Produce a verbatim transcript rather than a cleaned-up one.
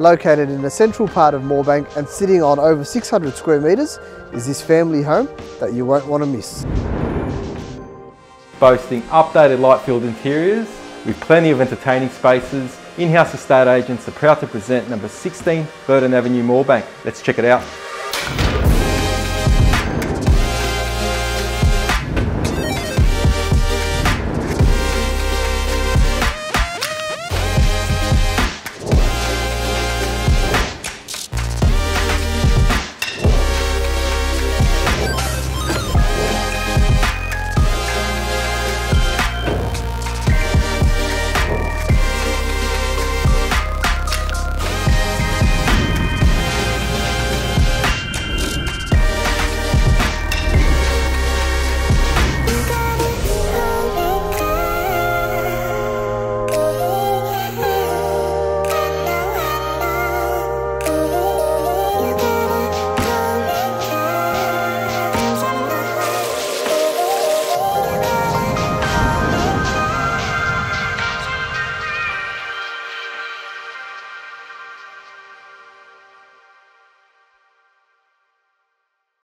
Located in the central part of Moorebank and sitting on over six hundred square metres is this family home that you won't want to miss. Boasting updated light-filled interiors with plenty of entertaining spaces, in-house estate agents are proud to present number sixteen Burton Avenue, Moorebank. Let's check it out.